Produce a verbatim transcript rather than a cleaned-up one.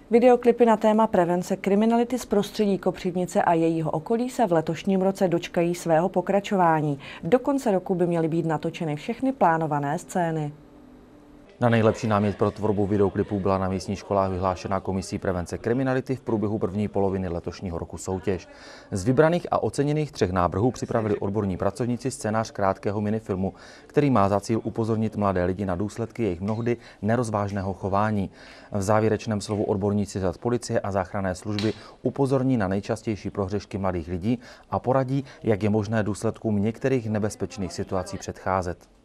Videoklipy na téma prevence kriminality z prostředí Kopřivnice a jejího okolí se v letošním roce dočkají svého pokračování. Do konce roku by měly být natočeny všechny plánované scény. Na nejlepší námět pro tvorbu videoklipů byla na místních školách vyhlášena Komisí prevence kriminality v průběhu první poloviny letošního roku soutěž. Z vybraných a oceněných třech návrhů připravili odborní pracovníci scénář krátkého minifilmu, který má za cíl upozornit mladé lidi na důsledky jejich mnohdy nerozvážného chování. V závěrečném slovu odborníci z policie a záchranné služby upozorní na nejčastější prohřešky mladých lidí a poradí, jak je možné důsledkům některých nebezpečných situací předcházet.